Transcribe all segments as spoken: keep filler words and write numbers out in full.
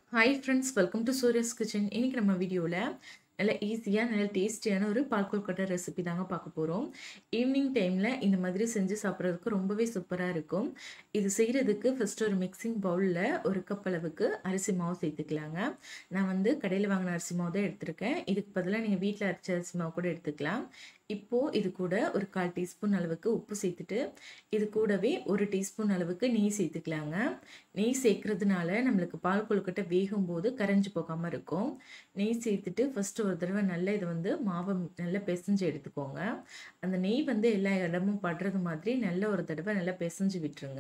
Hi friends, welcome to Surya's kitchen. இன்னைக்கு நம்ம வீடியோவில் நல்ல ஈஸியாக நல்ல டேஸ்டியான ஒரு பால் கொழுக்கட்டை ரெசிபி தாங்க பார்க்க போகிறோம். ஈவினிங் டைமில் இந்த மாதிரி செஞ்சு சாப்பிட்றதுக்கு ரொம்பவே சூப்பராக இருக்கும். இது செய்கிறதுக்கு ஃபஸ்ட்டு ஒரு மிக்சிங் பவுலில் ஒரு கப் அளவுக்கு அரிசி மாவு சேர்த்துக்கலாங்க. நான் வந்து கடையில் வாங்கின அரிசி மாவு தான் எடுத்திருக்கேன். இதுக்கு பதிலாக நீங்கள் வீட்டில் அரைச்ச அரிசி மாவு கூட எடுத்துக்கலாம். இப்போது இது கூட ஒரு கால் டீஸ்பூன் அளவுக்கு உப்பு சேர்த்துட்டு இது கூடவே ஒரு டீஸ்பூன் அளவுக்கு நெய் சேர்த்துக்கலாங்க. நெய் சேர்க்கறதுனால நம்மளுக்கு பால் கொழுக்கட்டை வேகும் போது கரைஞ்சி போகாமல் இருக்கும். நெய் சேர்த்துட்டு ஃபஸ்ட்டு ஒரு தடவை நல்லா இதை வந்து மாவை நல்லா பிசைஞ்சு எடுத்துக்கோங்க. அந்த நெய் வந்து எல்லா இடமும் படுறது மாதிரி நல்ல ஒரு தடவை நல்லா பிசைஞ்சு விட்டுருங்க.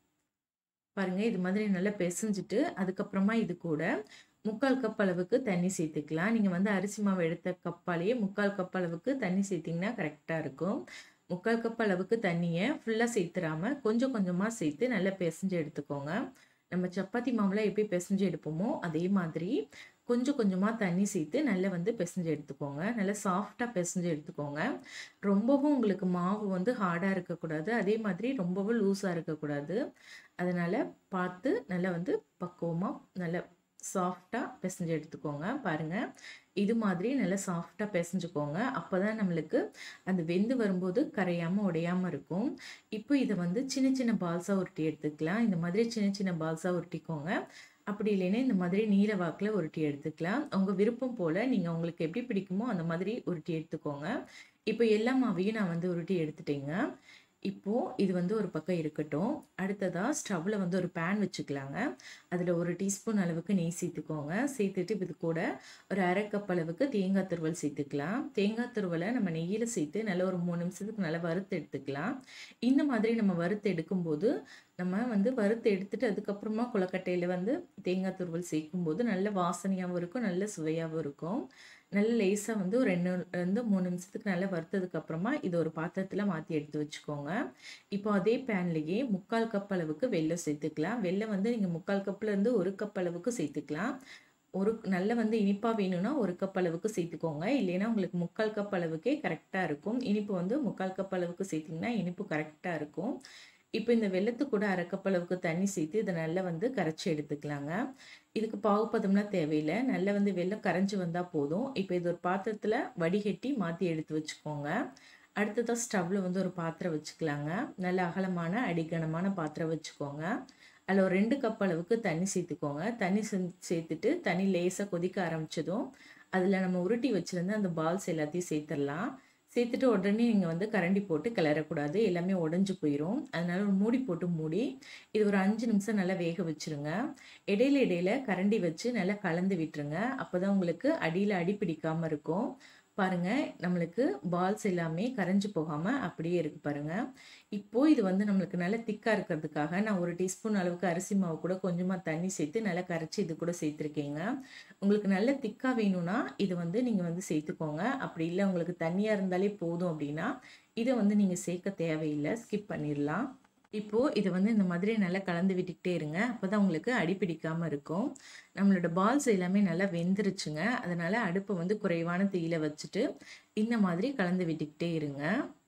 பாருங்கள், இது மாதிரி நல்லா பிசைஞ்சிட்டு அதுக்கப்புறமா இது கூட முக்கால் கப் அளவுக்கு தண்ணி சேர்த்துக்கலாம். நீங்கள் வந்து அரிசி மாவு எடுத்த கப்பாலேயே முக்கால் கப் அளவுக்கு தண்ணி சேர்த்திங்கன்னா கரெக்டாக இருக்கும். முக்கால் கப் அளவுக்கு தண்ணியை ஃபுல்லாக சேர்த்துடாமல் கொஞ்சம் கொஞ்சமாக சேர்த்து நல்லா பிசைஞ்சு எடுத்துக்கோங்க. நம்ம சப்பாத்தி மாவில் எப்படி பிசைஞ்சு எடுப்போமோ அதே மாதிரி கொஞ்சம் கொஞ்சமாக தண்ணி சேர்த்து நல்லா வந்து பிசைஞ்சு எடுத்துக்கோங்க. நல்லா சாஃப்டாக பிசைஞ்சு எடுத்துக்கோங்க. ரொம்பவும் உங்களுக்கு மாவு வந்து ஹார்டாக இருக்கக்கூடாது, அதே மாதிரி ரொம்பவும் லூஸாக இருக்கக்கூடாது. அதனால் பார்த்து நல்லா வந்து பக்குவமாக நல்லா சாஃப்டாக பிசைஞ்சு எடுத்துக்கோங்க. பாருங்கள், இது மாதிரி நல்லா சாஃப்டாக பிசைஞ்சுக்கோங்க. அப்போ தான் நம்மளுக்கு அந்த வெந்து வரும்போது கரையாமல் உடையாமல் இருக்கும். இப்போ இதை வந்து சின்ன சின்ன பால்ஸாக உருட்டி எடுத்துக்கலாம். இந்த மாதிரி சின்ன சின்ன பால்ஸாக உருட்டிக்கோங்க. அப்படி இல்லைன்னா இந்த மாதிரி நீல வாக்கில் உருட்டி எடுத்துக்கலாம். உங்கள் விருப்பம் போல் நீங்கள் உங்களுக்கு எப்படி பிடிக்குமோ அந்த மாதிரி உருட்டி எடுத்துக்கோங்க. இப்போ எல்லா மாவையும் நான் வந்து உருட்டி எடுத்துட்டேங்க. இப்போது இது வந்து ஒரு பக்கம் இருக்கட்டும். அடுத்ததாக ஸ்டவ்வில் வந்து ஒரு பேன் வச்சுக்கலாங்க. அதில் ஒரு டீஸ்பூன் அளவுக்கு நெய் சேர்த்துக்கோங்க. சேர்த்துட்டு இது கூட ஒரு அரை கப் அளவுக்கு தேங்காய் துருவல் சேர்த்துக்கலாம். தேங்காய் துருவலை நம்ம நெய்யில் சேர்த்து நல்லா ஒரு மூணு நிமிஷத்துக்கு நல்லா வறுத்து எடுத்துக்கலாம். இந்த மாதிரி நம்ம வறுத்து எடுக்கும்போது நம்ம வந்து வறுத்து எடுத்துட்டு அதுக்கப்புறமா கொழுக்கட்டையில் வந்து தேங்காய் துருவல் சேர்க்கும்போது நல்ல வாசனையாகவும் இருக்கும், நல்ல சுவையாகவும் இருக்கும். நல்ல லேசாக வந்து ஒரு ரெண்டு ரெண்டு மூணு நிமிஷத்துக்கு நல்லா வறுத்ததுக்கப்புறமா இது ஒரு பாத்திரத்தில் மாற்றி எடுத்து வச்சுக்கோங்க. இப்போ அதே பேன்லேயே முக்கால் கப் அளவுக்கு வெல்லம் சேர்த்துக்கலாம். வெல்லம் வந்து நீங்கள் முக்கால் கப்லேருந்து ஒரு கப் அளவுக்கு சேர்த்துக்கலாம். ஒரு நல்ல வந்து இனிப்பாக வேணும்னா ஒரு கப் அளவுக்கு சேர்த்துக்கோங்க. இல்லைன்னா உங்களுக்கு முக்கால் கப் அளவுக்கே கரெக்டாக இருக்கும். இனிப்பு வந்து முக்கால் கப் அளவுக்கு சேர்த்திங்கன்னா இனிப்பு கரெக்டாக இருக்கும். இப்போ இந்த வெல்லத்து கூட அரை கப் அளவுக்கு தண்ணி சேர்த்து இதை நல்லா வந்து கரைச்சி எடுத்துக்கலாங்க. இதுக்கு பாகுப்பதம்லாம் தேவையில்லை, நல்லா வந்து வெல்லம் கரைஞ்சி வந்தால் போதும். இப்போ இது ஒரு பாத்திரத்தில் வடிகட்டி மாற்றி எடுத்து வச்சுக்கோங்க. அடுத்ததாக ஸ்டவ்வில் வந்து ஒரு பாத்திரம் வச்சுக்கலாங்க. நல்ல அகலமான அடிகனமான பாத்திரம் வச்சுக்கோங்க. அதில் ஒரு ரெண்டு கப் அளவுக்கு தண்ணி சேர்த்துக்கோங்க. தண்ணி சேர்த்துட்டு தண்ணி லேசாக கொதிக்க ஆரம்பித்ததும் அதில் நம்ம உருட்டி வச்சுருந்த அந்த பால்ஸ் எல்லாத்தையும் சேர்த்துடலாம். சேர்த்துட்டு உடனே நீங்கள் வந்து கரண்டி போட்டு கிளறக்கூடாது, எல்லாமே உடஞ்சி போயிடும். அதனால ஒரு மூடி போட்டு மூடி இது ஒரு அஞ்சு நிமிஷம் நல்லா வேக வச்சுருங்க. இடையில இடையில கரண்டி வச்சு நல்லா கலந்து விட்டுருங்க. அப்போ தான் உங்களுக்கு அடியில் அடி பிடிக்காமல் இருக்கும். பாருங்கள், நம்மளுக்கு பால்ஸ் எல்லாமே கரைஞ்சி போகாமல் அப்படியே இருக்குது பாருங்கள். இப்போது இது வந்து நம்மளுக்கு நல்லா திக்காக இருக்கிறதுக்காக நான் ஒரு டீஸ்பூன் அளவுக்கு அரிசி மாவு கூட கொஞ்சமாக தண்ணி சேர்த்து நல்லா கரைச்சி இது கூட சேர்த்துருக்கேங்க. உங்களுக்கு நல்ல திக்காக வேணும்னா இது வந்து நீங்கள் வந்து சேர்த்துக்கோங்க. அப்படி இல்லை உங்களுக்கு தண்ணியாக இருந்தாலே போதும் அப்படின்னா இதை வந்து நீங்கள் சேர்க்க தேவையில்லை, ஸ்கிப் பண்ணிடலாம். இப்போது இதை வந்து இந்த மாதிரி நல்லா கலந்து விட்டுக்கிட்டே இருங்க. அப்போ தான் உங்களுக்கு அடி பிடிக்காமல் இருக்கும். நம்மளோட பால்ஸ் எல்லாமே நல்லா வெந்துருச்சுங்க. அதனால் அடுப்பை வந்து குறைவான தீயில வச்சுட்டு இந்த மாதிரி கலந்து விட்டுக்கிட்டே இருங்க.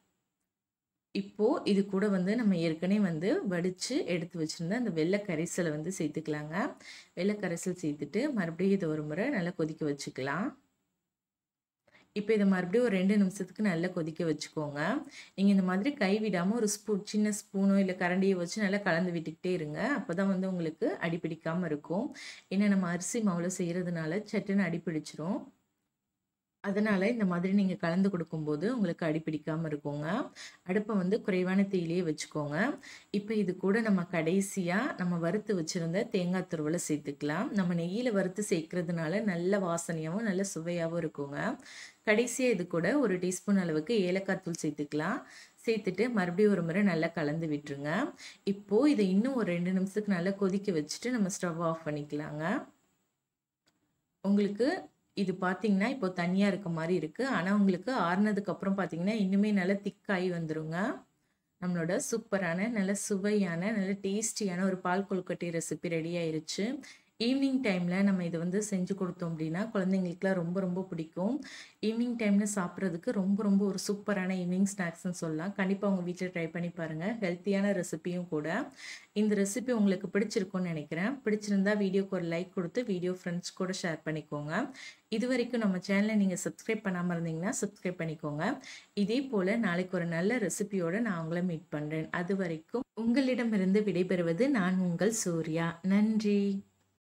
இப்போது இது கூட வந்து நம்ம ஏற்கனவே வந்து வடித்து எடுத்து வச்சுருந்த அந்த வெள்ளை கரைசலை வந்து சேர்த்துக்கலாங்க. வெள்ளை கரைசல் சேர்த்துட்டு மறுபடியும் இதை ஒரு முறை நல்லா கொதிக்க வச்சுக்கலாம். இப்போ இதை மறுபடியும் ஒரு ரெண்டு நிமிஷத்துக்கு நல்லா கொதிக்க வச்சுக்கோங்க. நீங்கள் இந்த மாதிரி கை விடாமல் ஒரு ஸ்பூன் சின்ன ஸ்பூனோ இல்லை கரண்டியை வச்சு நல்லா கலந்து விட்டுக்கிட்டே இருங்க. அப்போ தான் வந்து உங்களுக்கு அடிப்பிடிக்காமல் இருக்கும். ஏன்னா நம்ம அரிசி மாவில் செய்கிறதுனால சட்டுன்னு அடிப்பிடிச்சிரும். அதனால் இந்த மாதிரி நீங்கள் கலந்து கொடுக்கும்போது உங்களுக்கு அடிப்பிடிக்காமல் இருக்குங்க. அடுப்பை வந்து குறைவான தீயிலேயே வச்சுக்கோங்க. இப்போ இது கூட நம்ம கடைசியாக நம்ம வறுத்து வச்சுருந்த தேங்காய் துருவலை சேர்த்துக்கலாம். நம்ம நெய்யில் வறுத்து சேர்க்கறதுனால நல்ல வாசனையாகவும் நல்ல சுவையாகவும் இருக்குங்க. கடைசியாக இது கூட ஒரு டீஸ்பூன் அளவுக்கு ஏலக்காய் தூள் சேர்த்துக்கலாம். சேர்த்துட்டு மறுபடியும் ஒரு முறை நல்லா கலந்து விட்டுருங்க. இப்போது இதை இன்னும் ஒரு ரெண்டு நிமிஷத்துக்கு நல்லா கொதிக்க வச்சுட்டு நம்ம ஸ்டவ் ஆஃப் பண்ணிக்கலாங்க. உங்களுக்கு இது பார்த்தீங்கன்னா இப்போ தனியாக இருக்க மாதிரி இருக்குது. ஆனால் உங்களுக்கு ஆறுனதுக்கப்புறம் பார்த்தீங்கன்னா இன்னுமே நல்லா திக்காகி வந்துடுங்க. நம்மளோட சூப்பரான நல்ல சுவையான நல்ல டேஸ்டியான ஒரு பால் கொழுக்கட்டை ரெசிபி ரெடி ஆயிருச்சு. ஈவினிங் டைம்ல நம்ம இத வந்து செஞ்சு குடுத்தோம் அப்டின்னா, குழந்தைங்களுக்குலாம் ரொம்ப ரொம்ப பிடிக்கும். ஈவினிங் டைம்ல சாப்பிடுறதுக்கு ரொம்ப ரொம்ப ஒரு சூப்பரான ஈவினிங் ஸ்நாக்ஸ்ன்னு சொல்லலாம். கண்டிப்பா உங்க வீட்ல ட்ரை பண்ணி பாருங்க. ஹெல்த்தியான ரெசிபியும் கூட. இந்த ரெசிபி உங்களுக்கு பிடிச்சிருக்கும்னு நெனைக்கிறேன். பிடிச்சிருந்தா வீடியோக்கு ஒரு லைக் குடுத்து, வீடியோ ஃப்ரெண்ட்ஸ் கூட ஷேர் பண்ணிக்கோங்க. இதுவரைக்கும் நம்ம சேனல நீங்க சப்ஸ்கிரைப் பண்ணாம இருந்தீங்கன்னா, சப்ஸ்கிரைப் பண்ணிக்கோங்க. இதே போல நாளைக்கு ஒரு நல்ல ரெசிபியோட நான் உங்கள மீட் பண்றேன். அதுவரைக்கும் உங்களிடமிருந்து விடைபெறுவது நான் உங்கள் சூர்யா. நன்றி.